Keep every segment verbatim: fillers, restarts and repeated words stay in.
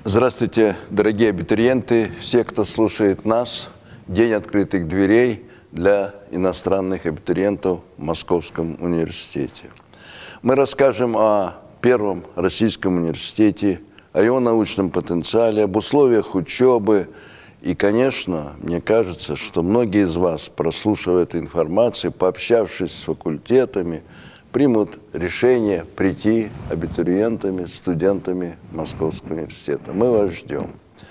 Здравствуйте, дорогие абитуриенты, все, кто слушает нас. День открытых дверей для иностранных абитуриентов в Московском университете. Мы расскажем о первом российском университете, о его научном потенциале, об условиях учебы. И, конечно, мне кажется, что многие из вас, прослушав эту информацию, пообщавшись с факультетами, примут решение прийти абитуриентами, студентами Московского университета. Мы вас ждем.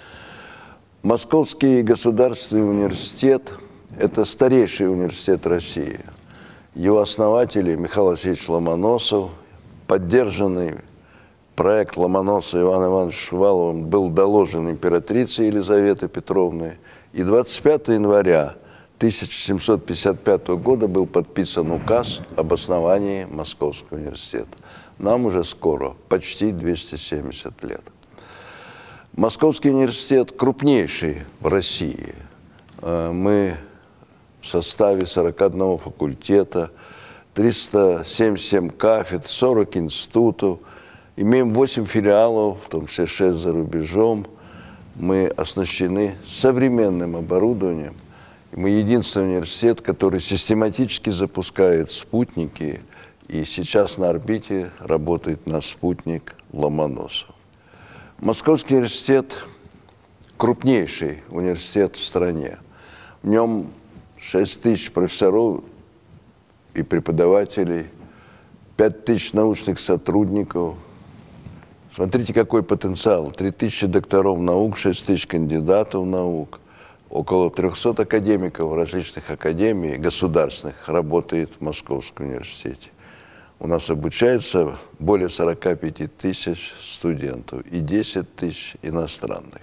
Московский государственный университет – это старейший университет России. Его основатели Михаил Васильевич Ломоносов, поддержанный проект Ломоносова Ивана Ивановича Шуваловым был доложен императрице Елизаветой Петровной, и двадцать пятого января тысяча семьсот пятьдесят пятого года был подписан указ об основании Московского университета. Нам уже скоро почти двести семьдесят лет. Московский университет крупнейший в России. Мы в составе сорока одного факультета, триста семьдесят семь кафедр, сорок институтов, имеем восемь филиалов, в том числе шесть за рубежом. Мы оснащены современным оборудованием. Мы единственный университет, который систематически запускает спутники, и сейчас на орбите работает наш спутник Ломоносов. Московский университет – крупнейший университет в стране. В нем шесть тысяч профессоров и преподавателей, пять тысяч научных сотрудников. Смотрите, какой потенциал. три тысячи докторов наук, шесть тысяч кандидатов наук. Около трёхсот академиков различных академий государственных работает в Московском университете. У нас обучается более сорока пяти тысяч студентов и десять тысяч иностранных.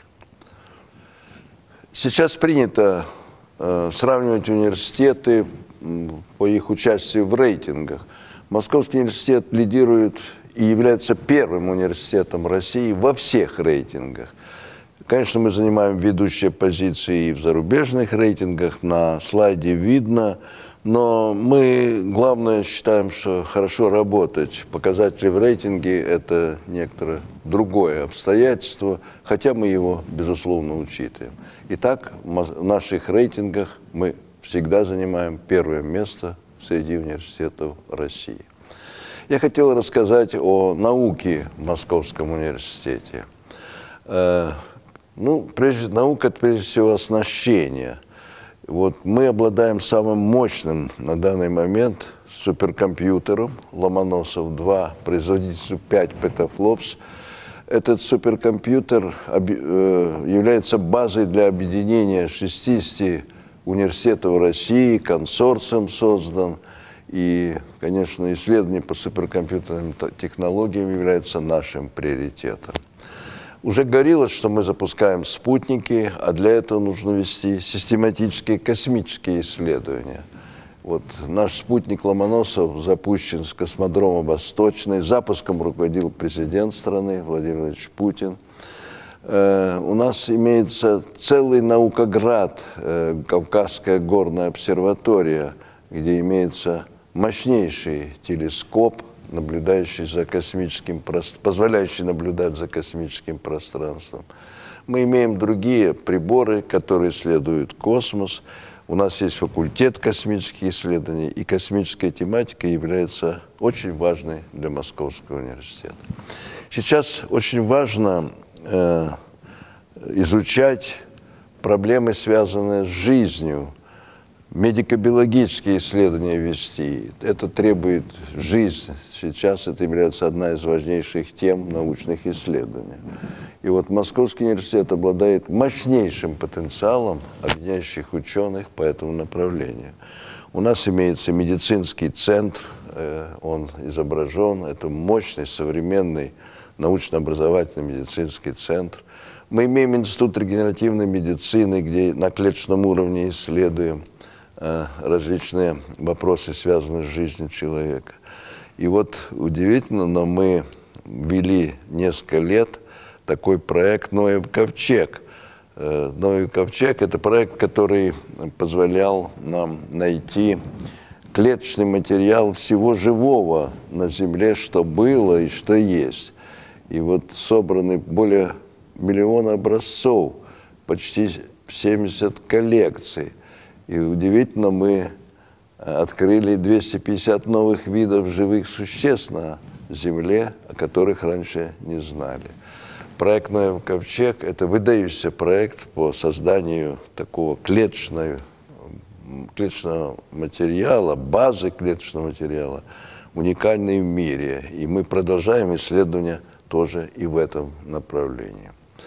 Сейчас принято э, сравнивать университеты по их участию в рейтингах. Московский университет лидирует и является первым университетом России во всех рейтингах. Конечно, мы занимаем ведущие позиции и в зарубежных рейтингах, на слайде видно, но мы, главное, считаем, что хорошо работать. Показатели в рейтинге – это некоторое другое обстоятельство, хотя мы его, безусловно, учитываем. Итак, в наших рейтингах мы всегда занимаем первое место среди университетов России. Я хотел рассказать о науке в Московском университете. Ну, прежде наука, это прежде всего оснащение. Вот мы обладаем самым мощным на данный момент суперкомпьютером Ломоносов два, производительностью пять петафлопс. Этот суперкомпьютер является базой для объединения шестидесяти университетов России, консорциум создан. И, конечно, исследование по суперкомпьютерным технологиям является нашим приоритетом. Уже говорилось, что мы запускаем спутники, а для этого нужно вести систематические космические исследования. Вот наш спутник Ломоносов запущен с космодрома Восточный. Запуском руководил президент страны Владимир Владимирович Путин. Э, у нас имеется целый наукоград, э, Кавказская горная обсерватория, где имеется мощнейший телескоп, наблюдающий за космическим пространством, позволяющий наблюдать за космическим пространством. Мы имеем другие приборы, которые исследуют космос. У нас есть факультет космических исследований, и космическая тематика является очень важной для Московского университета. Сейчас очень важно э, изучать проблемы, связанные с жизнью, медико-биологические исследования вести. Это требует жизнь. Сейчас это является одна из важнейших тем научных исследований. И вот Московский университет обладает мощнейшим потенциалом объединяющих ученых по этому направлению. У нас имеется медицинский центр, он изображен. Это мощный, современный научно-образовательный медицинский центр. Мы имеем институт регенеративной медицины, где на клеточном уровне исследуем различные вопросы, связанные с жизнью человека. И вот удивительно, но мы вели несколько лет такой проект «Ноев ковчег». «Ноев ковчег» – это проект, который позволял нам найти клеточный материал всего живого на Земле, что было и что есть. И вот собраны более миллион образцов, почти семьдесят коллекций. И удивительно, мы открыли двести пятьдесят новых видов живых существ на Земле, о которых раньше не знали. Проект «Ноев ковчег» – это выдающийся проект по созданию такого клеточного, клеточного материала, базы клеточного материала, уникальной в мире. И мы продолжаем исследования тоже и в этом направлении.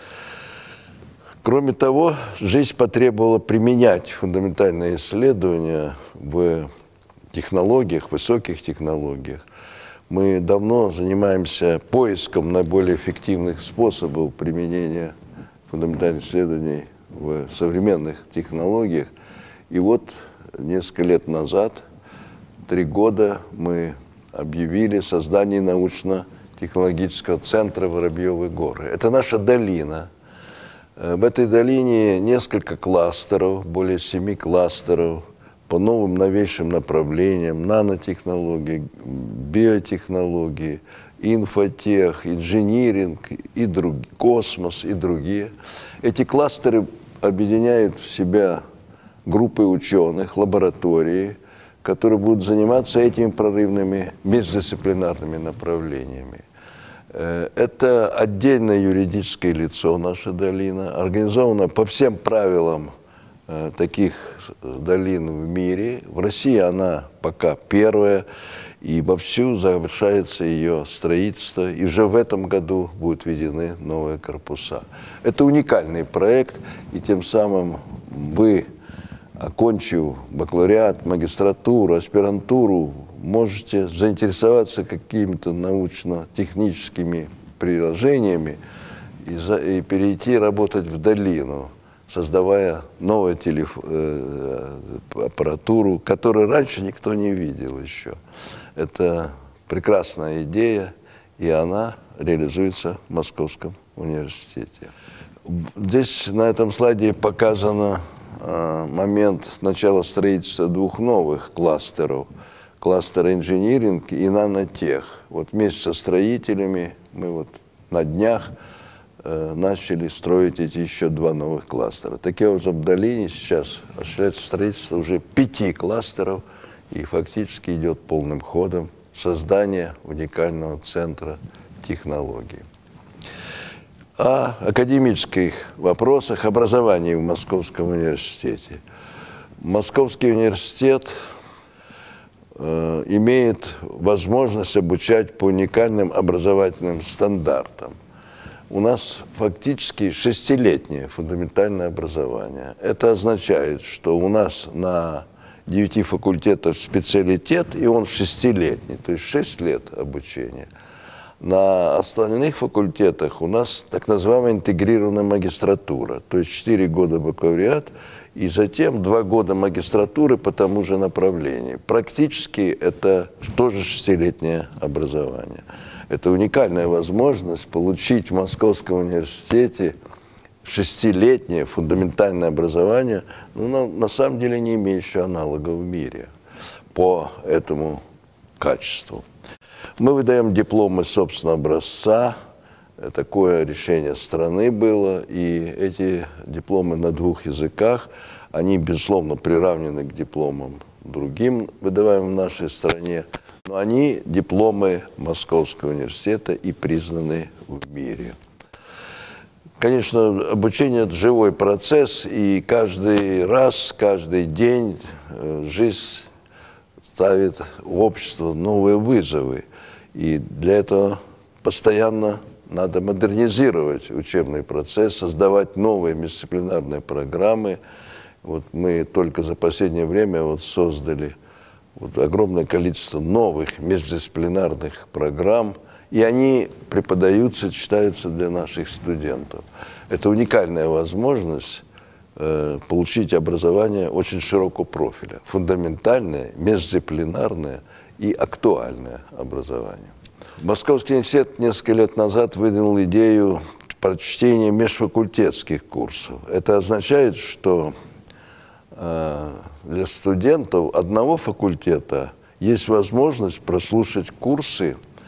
Кроме того, жизнь потребовала применять фундаментальные исследования в технологиях, высоких технологиях. Мы давно занимаемся поиском наиболее эффективных способов применения фундаментальных исследований в современных технологиях. И вот несколько лет назад, три года, мы объявили создание научно-технологического центра Воробьевы горы. Это наша долина. В этой долине несколько кластеров, более семи кластеров по новым новейшим направлениям, нанотехнологии, биотехнологии, инфотех, инжиниринг, и друг, космос и другие. Эти кластеры объединяют в себя группы ученых, лаборатории, которые будут заниматься этими прорывными междисциплинарными направлениями. Это отдельное юридическое лицо, наша долина, организована по всем правилам э, таких долин в мире. В России она пока первая, и вовсю завершается ее строительство, и уже в этом году будут введены новые корпуса. Это уникальный проект, и тем самым вы, окончив бакалавриат, магистратуру, аспирантуру, можете заинтересоваться какими-то научно-техническими приложениями и, за, и перейти работать в долину, создавая новую телеф... э, аппаратуру, которую раньше никто не видел еще. Это прекрасная идея, и она реализуется в Московском университете. Здесь на этом слайде показано э, момент начала строительства двух новых кластеров. Кластер инжиниринг и нанотех. Вот вместе со строителями мы вот на днях э, начали строить эти еще два новых кластера. Таким образом, в долине сейчас осуществляется строительство уже пяти кластеров, и фактически идет полным ходом создание уникального центра технологий. О академических вопросах образования в Московском университете. Московский университет имеет возможность обучать по уникальным образовательным стандартам. У нас фактически шестилетнее фундаментальное образование. Это означает, что у нас на девяти факультетах специалитет, и он шестилетний, то есть шесть лет обучения. На остальных факультетах у нас так называемая интегрированная магистратура, то есть четыре года бакалавриат, и затем два года магистратуры по тому же направлению. Практически это тоже шестилетнее образование. Это уникальная возможность получить в Московском университете шестилетнее фундаментальное образование, но на, на самом деле не имеющее аналога в мире по этому качеству. Мы выдаем дипломы собственного образца. Такое решение страны было, и эти дипломы на двух языках, они, безусловно, приравнены к дипломам другим, выдаваемым в нашей стране, но они дипломы Московского университета и признаны в мире. Конечно, обучение – это живой процесс, и каждый раз, каждый день жизнь ставит в общество новые вызовы, и для этого постоянно надо модернизировать учебный процесс, создавать новые междисциплинарные программы. Вот мы только за последнее время вот создали вот огромное количество новых междисциплинарных программ, и они преподаются, читаются для наших студентов. Это уникальная возможность э, получить образование очень широкого профиля, фундаментальное, междисциплинарное и актуальное образование. Московский университет несколько лет назад выдвинул идею прочтения межфакультетских курсов. Это означает, что э, для студентов одного факультета есть возможность прослушать курсы по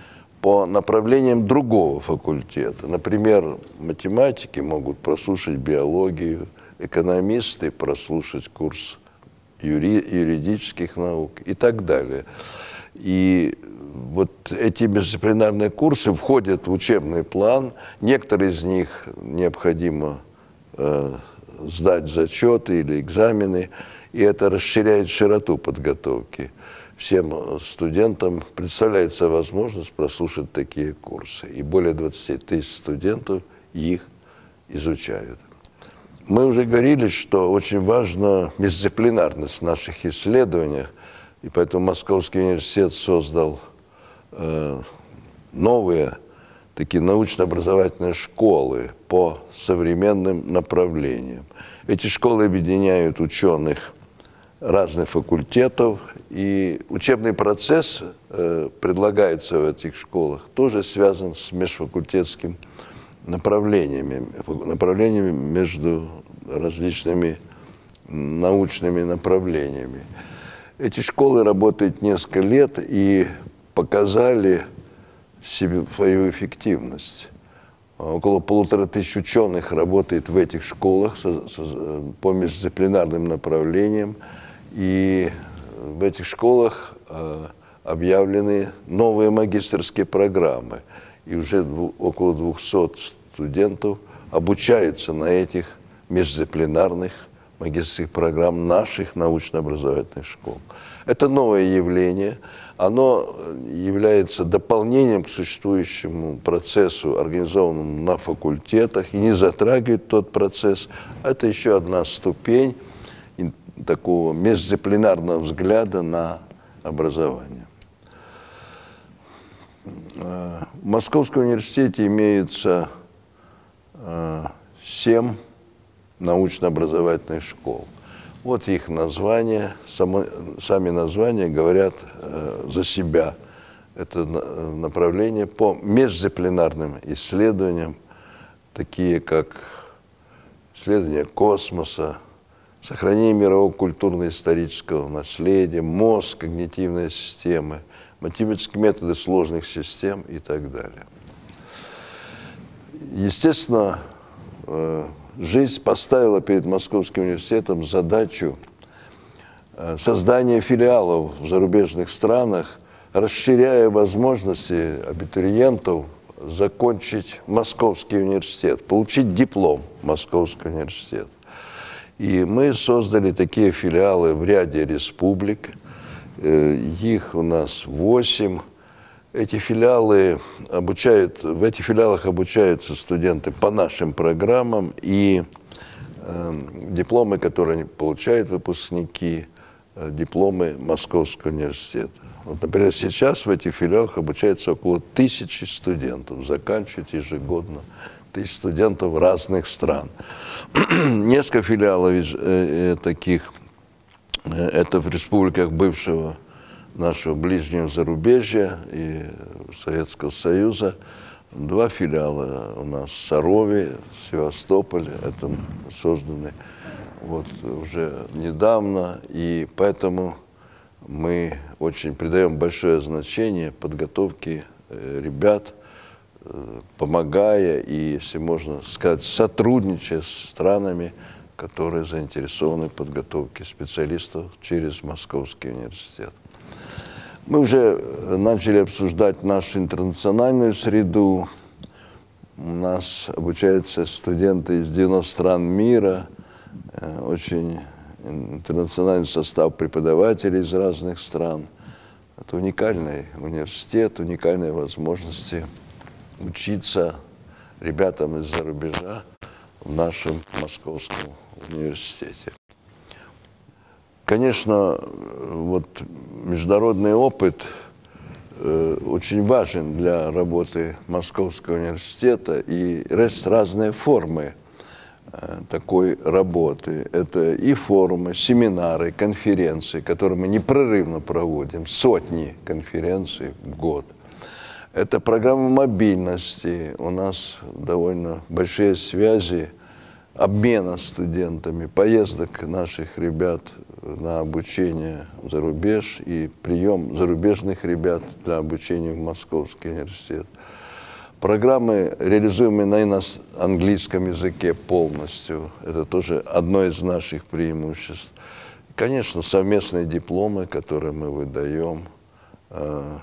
по направлениям другого факультета. Например, математики могут прослушать биологию, экономисты прослушать курс юри, юридических наук и так далее. И вот эти междисциплинарные курсы входят в учебный план. Некоторые из них необходимо э, сдать зачеты или экзамены, и это расширяет широту подготовки. Всем студентам представляется возможность прослушать такие курсы, и более двадцати тысяч студентов их изучают. Мы уже говорили, что очень важна междисциплинарность в наших исследованиях, и поэтому Московский университет создал э, новые такие научно-образовательные школы по современным направлениям. Эти школы объединяют ученых разных факультетов, и учебный процесс э, предлагается в этих школах тоже связан с межфакультетским направлениями, направлениями между различными научными направлениями. Эти школы работают несколько лет и показали себе свою эффективность. Около полутора тысяч ученых работает в этих школах со, со, по междисциплинарным направлениям, и в этих школах э, объявлены новые магистерские программы, и уже дву, около двухсот студентов обучаются на этих междисциплинарных магистерских программ наших научно-образовательных школ. Это новое явление, оно является дополнением к существующему процессу, организованному на факультетах, и не затрагивает тот процесс. Это еще одна ступень такого междисциплинарного взгляда на образование. В Московском университете имеется семь научно-образовательных школ. Вот их названия, само, сами названия говорят э, за себя. Это направление по междисциплинарным исследованиям, такие как исследование космоса, сохранение мирового культурно-исторического наследия, мозг, когнитивные системы, математические методы сложных систем и так далее. Естественно, э, жизнь поставила перед Московским университетом задачу создания филиалов в зарубежных странах, расширяя возможности абитуриентов закончить Московский университет, получить диплом Московского университета. И мы создали такие филиалы в ряде республик, их у нас восемь. Эти филиалы обучают, в этих филиалах обучаются студенты по нашим программам, и э, дипломы, которые они получают, выпускники, э, дипломы Московского университета. Вот, например, сейчас в этих филиалах обучается около тысячи студентов, заканчивают ежегодно тысяч студентов разных стран. Несколько филиалов э, э, таких, э, это в республиках бывшего нашего ближнего зарубежья и Советского Союза. Два филиала у нас в Сарове, Севастополе, это созданы вот уже недавно, и поэтому мы очень придаем большое значение подготовке ребят, помогая и, если можно сказать, сотрудничая с странами, которые заинтересованы в подготовке специалистов через Московский университет. Мы уже начали обсуждать нашу интернациональную среду. У нас обучаются студенты из девяноста стран мира, очень интернациональный состав преподавателей из разных стран. Это уникальный университет, уникальные возможности учиться ребятам из-за рубежа в нашем Московском университете. Конечно, вот международный опыт э, очень важен для работы Московского университета, и есть разные формы э, такой работы. Это и форумы, семинары, конференции, которые мы непрерывно проводим, сотни конференций в год. Это программа мобильности, у нас довольно большие связи, обмена студентами, поездок наших ребят на обучение за рубеж и прием зарубежных ребят для обучения в Московский университет. Программы, реализуемые на английском языке полностью, это тоже одно из наших преимуществ. Конечно, совместные дипломы, которые мы выдаем э,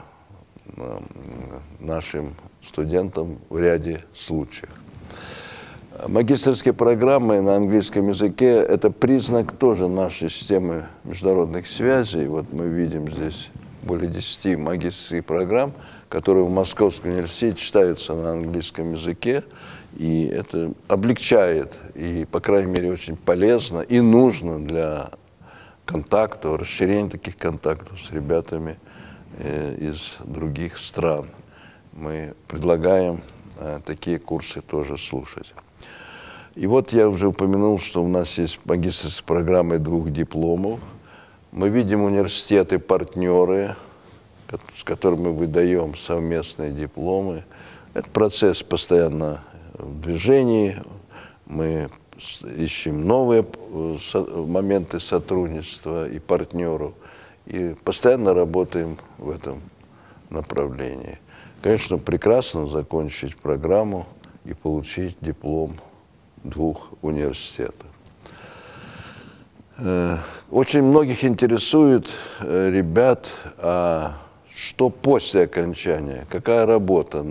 нашим студентам в ряде случаев. Магистерские программы на английском языке – это признак тоже нашей системы международных связей. Вот мы видим здесь более десяти магистерских программ, которые в Московском университете читаются на английском языке. И это облегчает и, по крайней мере, очень полезно и нужно для контактов, расширения таких контактов с ребятами э, из других стран. Мы предлагаем э, такие курсы тоже слушать. И вот я уже упомянул, что у нас есть магистерские программы двух дипломов. Мы видим университеты-партнеры, с которыми мы выдаем совместные дипломы. Этот процесс постоянно в движении. Мы ищем новые моменты сотрудничества и партнеров. И постоянно работаем в этом направлении. Конечно, прекрасно закончить программу и получить диплом двух университетов. Очень многих интересует ребят, а что после окончания, какая работа,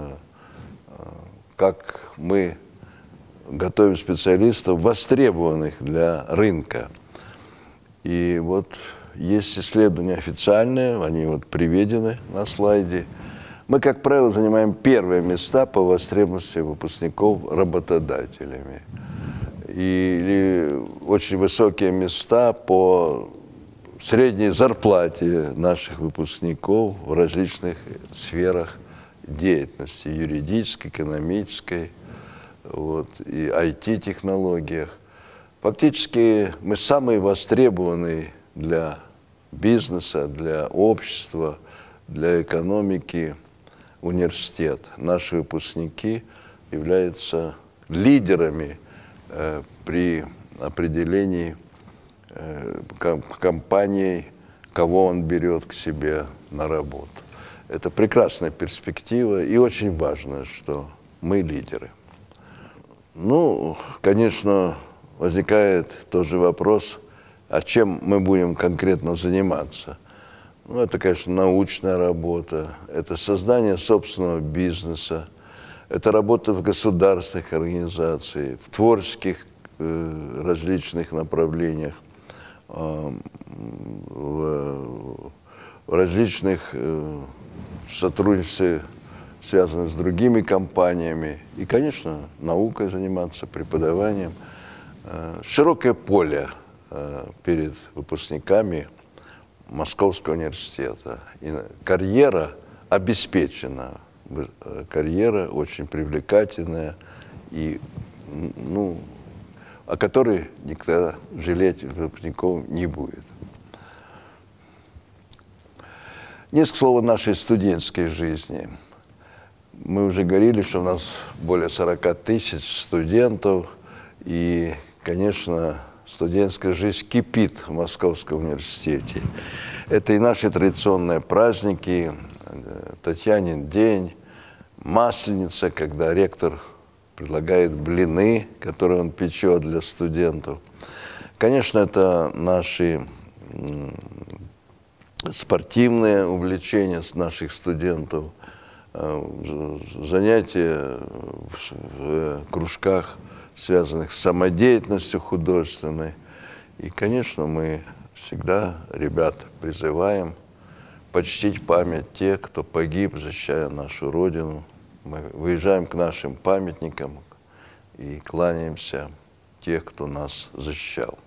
как мы готовим специалистов, востребованных для рынка. И вот есть исследования официальные, они вот приведены на слайде. Мы, как правило, занимаем первые места по востребованности выпускников работодателями. Или очень высокие места по средней зарплате наших выпускников в различных сферах деятельности, юридической, экономической, вот, и ай ти-технологиях. Фактически мы самые востребованные для бизнеса, для общества, для экономики университет. Наши выпускники являются лидерами э, при определении э, ком компанией, кого он берет к себе на работу. Это прекрасная перспектива и очень важно, что мы лидеры. Ну, конечно, возникает тоже вопрос, а чем мы будем конкретно заниматься. Ну, это, конечно, научная работа, это создание собственного бизнеса, это работа в государственных организациях, в творческих э, различных направлениях, э, в, в различных э, сотрудничестве, связанных с другими компаниями. И, конечно, наукой заниматься, преподаванием. Э, широкое поле э, перед выпускниками Московского университета. И карьера обеспечена. Карьера очень привлекательная, и, ну, о которой никогда жалеть выпускников не будет. Несколько слов о нашей студенческой жизни. Мы уже говорили, что у нас более сорока тысяч студентов, и, конечно, студенческая жизнь кипит в Московском университете. Это и наши традиционные праздники, Татьянин день, Масленица, когда ректор предлагает блины, которые он печет для студентов. Конечно, это наши спортивные увлечения с наших студентов, занятия в кружках, связанных с самодеятельностью художественной. И, конечно, мы всегда ребят призываем почтить память тех, кто погиб, защищая нашу Родину. Мы выезжаем к нашим памятникам и кланяемся тех, кто нас защищал.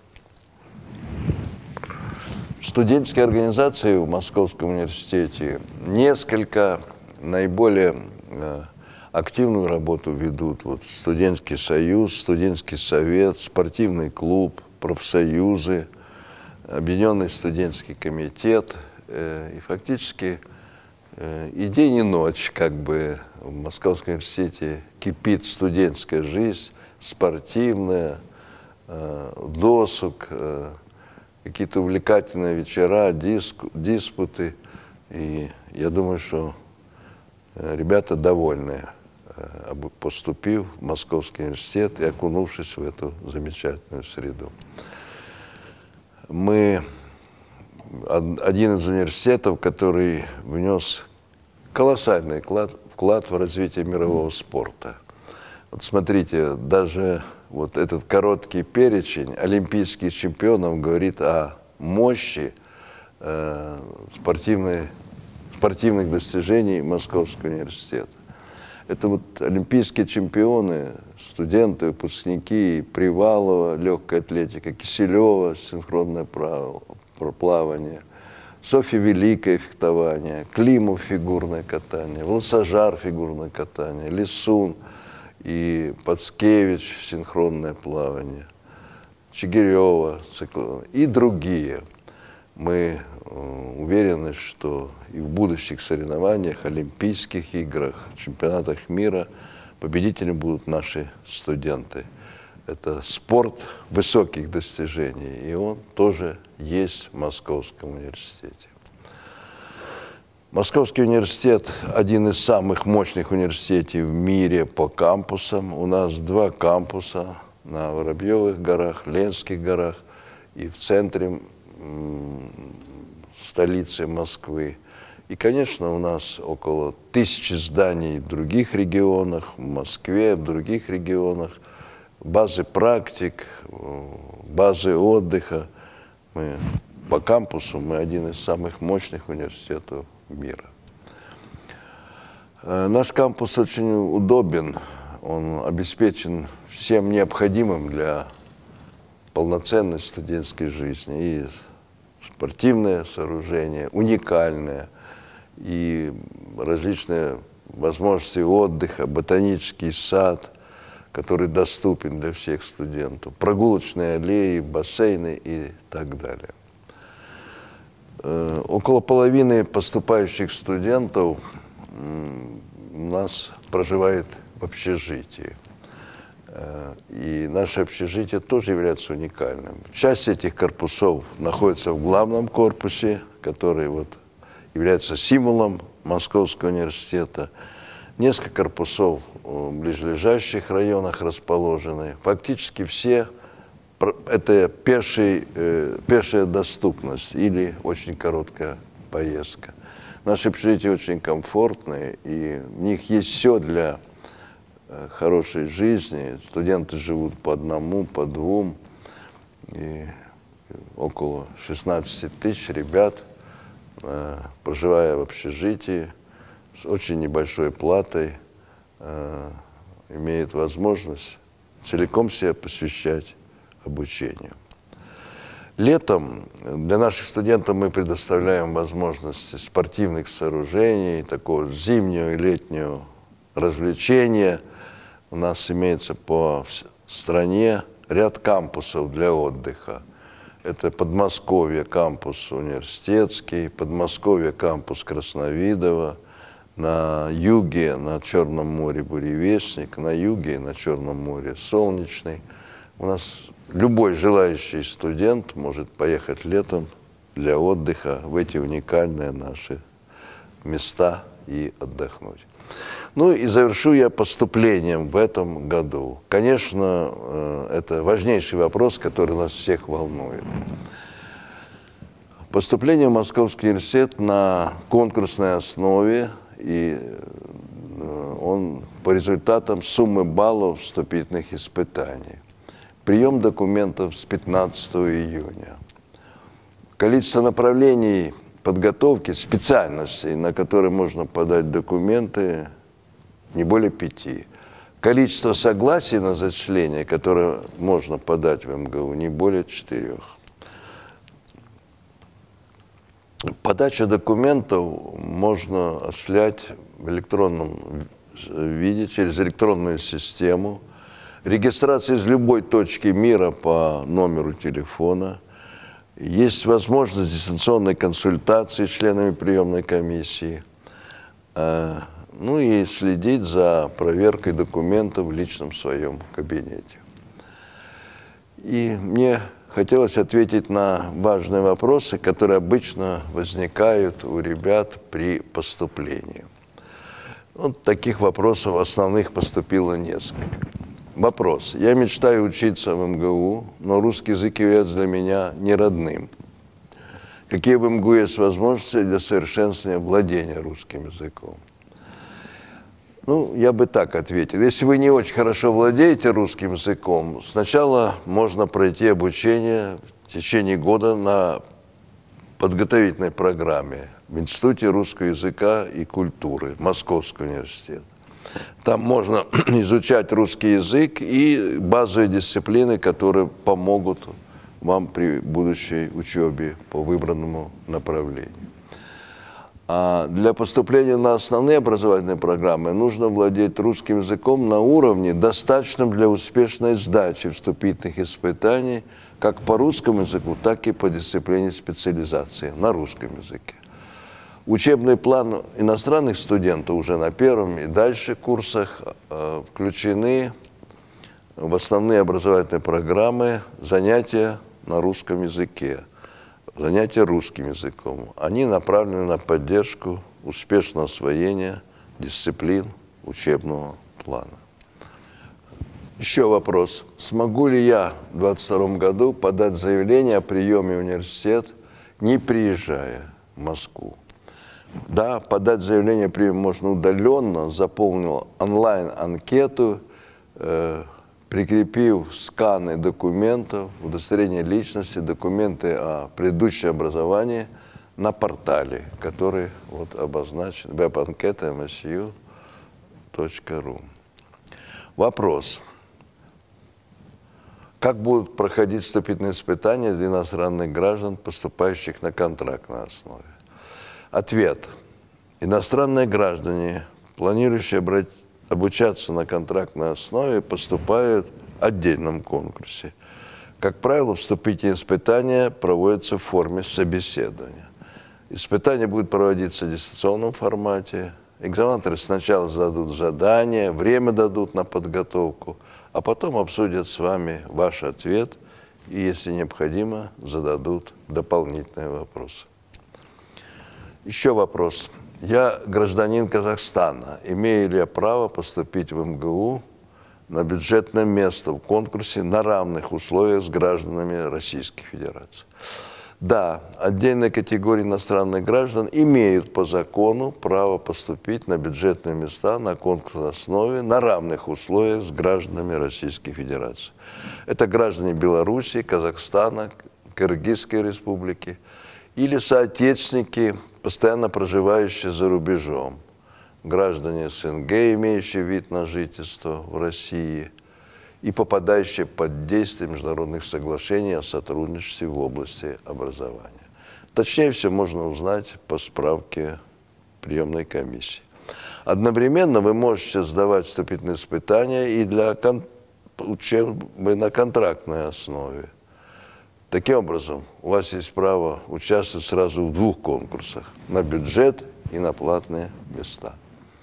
Студенческие организации в Московском университете несколько наиболее активную работу ведут. Вот студенческий союз, студенческий совет, спортивный клуб, профсоюзы, объединенный студенческий комитет. И фактически и день, и ночь как бы в Московском университете кипит студенческая жизнь, спортивная, досуг, какие-то увлекательные вечера, диск, диспуты. И я думаю, что ребята довольны, поступив в Московский университет и окунувшись в эту замечательную среду. Мы один из университетов, который внес колоссальный вклад, вклад в развитие мирового спорта. Вот смотрите, даже вот этот короткий перечень олимпийских чемпионов говорит о мощи э, спортивной, спортивных достижений Московского университета. Это вот олимпийские чемпионы, студенты, выпускники Привалова, легкая атлетика, Киселева, синхронное плавание, Софья Великая фехтование, Климов фигурное катание, Волосожар фигурное катание, Лисун и Пацкевич синхронное плавание, Чигирева и другие. Мы уверены, что и в будущих соревнованиях, Олимпийских играх, чемпионатах мира победителями будут наши студенты. Это спорт высоких достижений, и он тоже есть в Московском университете. Московский университет – один из самых мощных университетов в мире по кампусам. У нас два кампуса на Воробьевых горах, Ленских горах и в центре столицы Москвы. И, конечно, у нас около тысячи зданий в других регионах, в Москве, в других регионах, базы практик, базы отдыха. Мы, по кампусу мы один из самых мощных университетов мира. Наш кампус очень удобен, он обеспечен всем необходимым для полноценной студенческой жизни. И спортивное сооружение, уникальное, и различные возможности отдыха, ботанический сад, который доступен для всех студентов, прогулочные аллеи, бассейны и так далее. Э, около половины поступающих студентов у нас проживает в общежитии. Э, и наше общежитие тоже является уникальным. Часть этих корпусов находится в главном корпусе, который вот является символом Московского университета. Несколько корпусов в ближайших районах расположены. Фактически все это пеший, э, пешая доступность или очень короткая поездка. Наши общежития очень комфортные, и в них есть все для э, хорошей жизни. Студенты живут по одному, по двум, и около шестнадцати тысяч ребят, э, проживая в общежитии, с очень небольшой платой, э, имеют возможность целиком себя посвящать обучению. Летом для наших студентов мы предоставляем возможности спортивных сооружений, такого зимнего и летнего развлечения. У нас имеется по стране ряд кампусов для отдыха. Это Подмосковье, кампус университетский, Подмосковье, кампус Красновидово, на юге, на Черном море Буревестник, на юге, на Черном море Солнечный. У нас любой желающий студент может поехать летом для отдыха в эти уникальные наши места и отдохнуть. Ну и завершу я поступлением в этом году. Конечно, это важнейший вопрос, который нас всех волнует. Поступление в Московский университет на конкурсной основе, и он по результатам суммы баллов вступительных испытаний. Прием документов с пятнадцатого июня. Количество направлений подготовки, специальностей, на которые можно подать документы, не более пяти. Количество согласий на зачисление, которое можно подать в эм гэ у, не более четырех. Подача документов можно осуществлять в электронном виде, через электронную систему. Регистрация из любой точки мира по номеру телефона. Есть возможность дистанционной консультации с членами приемной комиссии. Ну и следить за проверкой документов в личном своем кабинете. И мне хотелось ответить на важные вопросы, которые обычно возникают у ребят при поступлении. Вот таких вопросов основных поступило несколько. Вопрос. Я мечтаю учиться в эм гэ у, но русский язык является для меня не родным. Какие в эм гэ у есть возможности для совершенствования владения русским языком? Ну, я бы так ответил. Если вы не очень хорошо владеете русским языком, сначала можно пройти обучение в течение года на подготовительной программе в Институте русского языка и культуры, Московский университет. Там можно изучать русский язык и базовые дисциплины, которые помогут вам при будущей учебе по выбранному направлению. А для поступления на основные образовательные программы нужно владеть русским языком на уровне, достаточном для успешной сдачи вступительных испытаний как по русскому языку, так и по дисциплине специализации на русском языке. Учебный план иностранных студентов уже на первом и дальше курсах э, включены в основные образовательные программы занятия на русском языке, занятия русским языком. Они направлены на поддержку успешного освоения дисциплин учебного плана. Еще вопрос. Смогу ли я в двадцать втором году подать заявление о приеме в университет, не приезжая в Москву? Да, подать заявление о приеме можно удаленно, заполнил онлайн-анкету, э, прикрепив сканы документов, удостоверение личности, документы о предыдущем образовании на портале, который вот обозначен веб-анкета эм эс ю точка ру. Вопрос. Как будут проходить вступительные испытания для иностранных граждан, поступающих на контрактной основе? Ответ. Иностранные граждане, планирующие обратить обучаться на контрактной основе, поступают в отдельном конкурсе. Как правило, вступительные испытания проводятся в форме собеседования. Испытания будут проводиться в дистанционном формате. Экзаменаторы сначала зададут задание, время дадут на подготовку, а потом обсудят с вами ваш ответ и, если необходимо, зададут дополнительные вопросы. Еще вопрос. Я гражданин Казахстана. Имею ли я право поступить в эм гэ у на бюджетное место в конкурсе на равных условиях с гражданами Российской Федерации? Да, отдельные категории иностранных граждан имеют по закону право поступить на бюджетные места на конкурсной основе на равных условиях с гражданами Российской Федерации. Это граждане Беларуси, Казахстана, Кыргызской республики или соотечественники, постоянно проживающие за рубежом, граждане эс эн гэ, имеющие вид на жительство в России и попадающие под действие международных соглашений о сотрудничестве в области образования. Точнее всего можно узнать по справке приемной комиссии. Одновременно вы можете сдавать вступительные испытания и для учебы на контрактной основе. Таким образом, у вас есть право участвовать сразу в двух конкурсах – на бюджет и на платные места.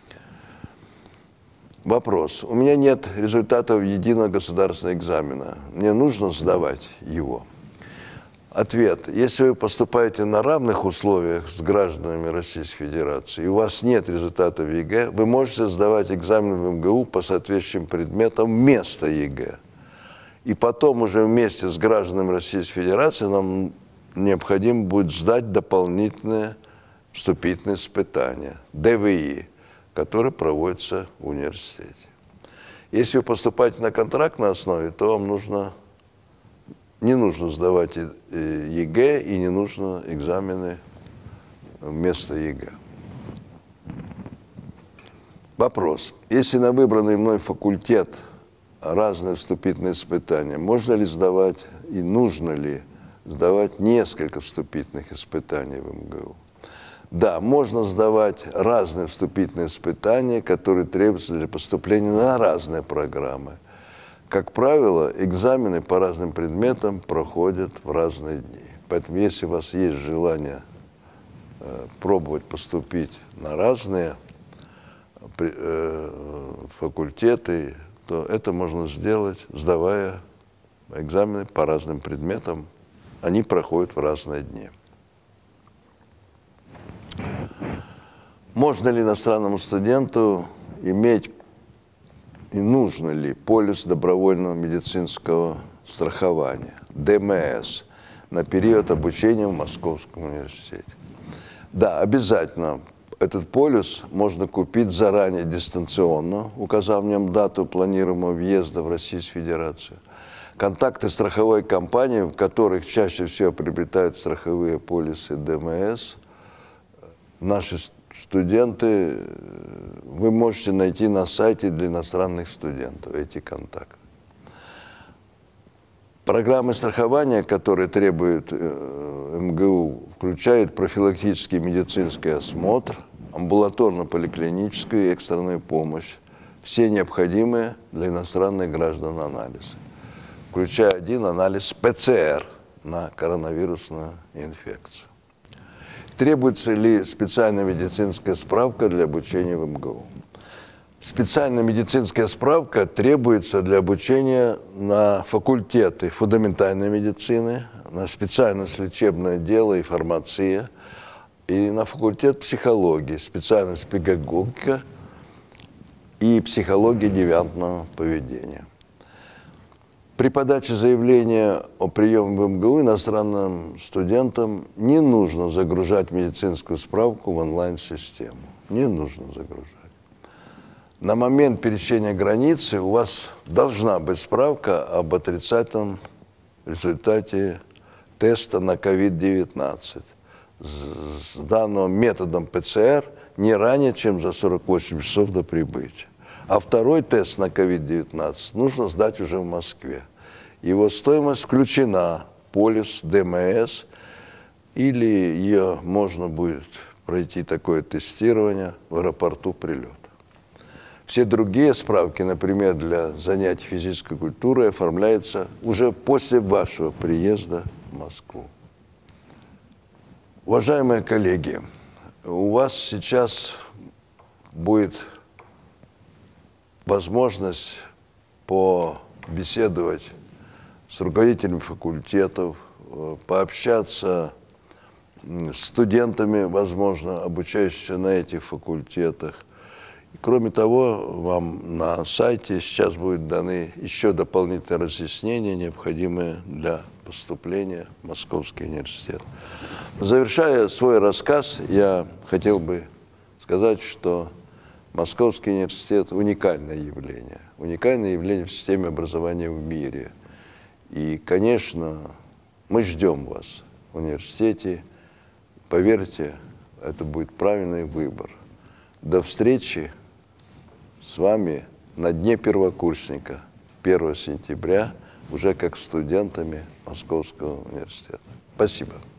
Вопрос. У меня нет результатов единого государственного экзамена. Мне нужно сдавать его? Ответ. Если вы поступаете на равных условиях с гражданами Российской Федерации, и у вас нет результатов е гэ э, вы можете сдавать экзамен в эм гэ у по соответствующим предметам вместо е гэ э. И потом уже вместе с гражданами Российской Федерации нам необходимо будет сдать дополнительные вступительные испытания, дэ вэ и, которые проводятся в университете. Если вы поступаете на контрактной основе, то вам нужно, не нужно сдавать е гэ э и не нужно экзамены вместо е гэ э. Вопрос. Если на выбранный мной факультет разные вступительные испытания, можно ли сдавать и нужно ли сдавать несколько вступительных испытаний в эм гэ у? Да, можно сдавать разные вступительные испытания, которые требуются для поступления на разные программы. Как правило, экзамены по разным предметам проходят в разные дни. Поэтому, если у вас есть желание э, пробовать поступить на разные э, факультеты, то это можно сделать, сдавая экзамены по разным предметам, они проходят в разные дни. Можно ли иностранному студенту иметь и нужно ли полис добровольного медицинского страхования, ДМС, на период обучения в Московском университете? Да, обязательно. Этот полис можно купить заранее дистанционно, указав в нем дату планируемого въезда в Российскую Федерацию. Контакты страховой компании, в которых чаще всего приобретают страховые полисы ДМС, наши студенты, вы можете найти на сайте для иностранных студентов эти контакты. Программы страхования, которые требуют эм гэ у, включают профилактический медицинский осмотр, амбулаторно-поликлиническую и экстренную помощь, все необходимые для иностранных граждан анализы, включая один анализ пэ цэ эр на коронавирусную инфекцию. Требуется ли специальная медицинская справка для обучения в эм гэ у? Специальная медицинская справка требуется для обучения на факультеты фундаментальной медицины, на специальность лечебное дело и фармация, и на факультет психологии, специальность педагогика и психология девиантного поведения. При подаче заявления о приеме в эм гэ у иностранным студентам не нужно загружать медицинскую справку в онлайн-систему. Не нужно загружать. На момент пересечения границы у вас должна быть справка об отрицательном результате теста на ковид девятнадцать, сданного методом пэ цэ эр не ранее, чем за сорок восемь часов до прибытия. А второй тест на ковид девятнадцать нужно сдать уже в Москве. Его стоимость включена в полис дэ эм эс, или ее можно будет пройти такое тестирование в аэропорту прилета. Все другие справки, например, для занятий физической культурой, оформляются уже после вашего приезда в Москву. Уважаемые коллеги, у вас сейчас будет возможность побеседовать с руководителями факультетов, пообщаться с студентами, возможно, обучающимися на этих факультетах. Кроме того, вам на сайте сейчас будут даны еще дополнительные разъяснения, необходимые для поступления в Московский университет. Завершая свой рассказ, я хотел бы сказать, что Московский университет – уникальное явление. Уникальное явление в системе образования в мире. И, конечно, мы ждем вас в университете. Поверьте, это будет правильный выбор. До встречи с вами на Дне первокурсника первого сентября, уже как студентами Московского университета. Спасибо.